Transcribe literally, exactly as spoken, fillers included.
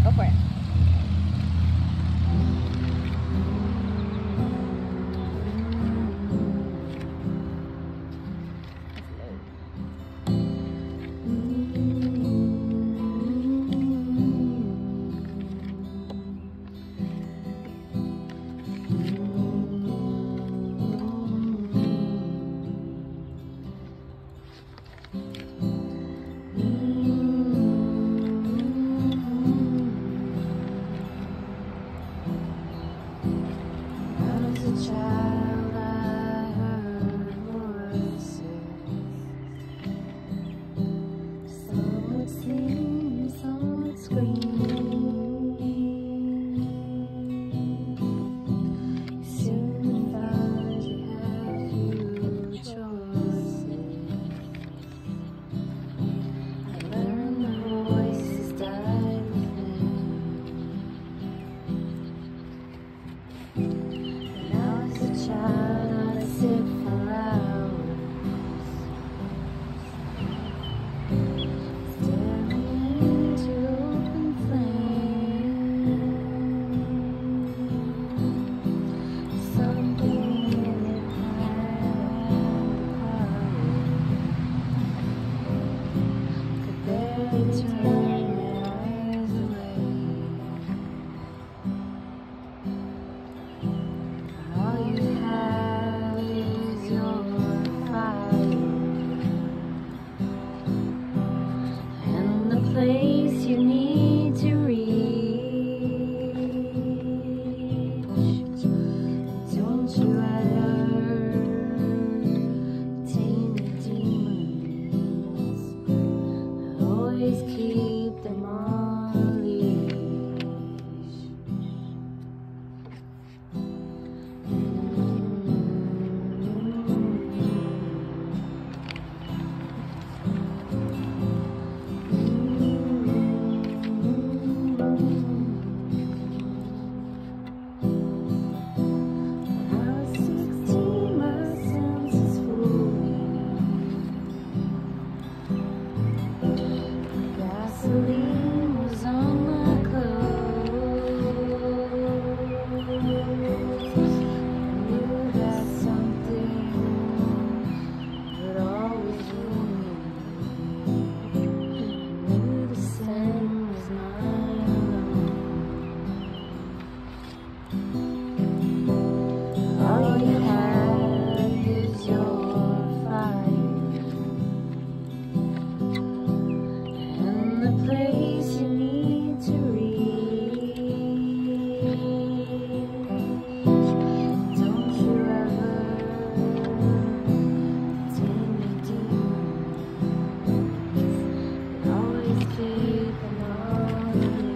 Go for it. Child, I heard voices. Some would sing, some would scream. Soon found you had few choices. I learned the voices died within. Child, I sit for hours, staring into open flame. Something in it could barely turn my eyes away. All you have is your fire and the place you need to reach. Don't you ever tame the demons. Always keep them on a leash. Gasoline was on my clothes. I knew that something would always ruin me. I knew the sin was mine alone. All you have is your fire and the place you need to reach. Don't you ever tame the demons. Always keep them on the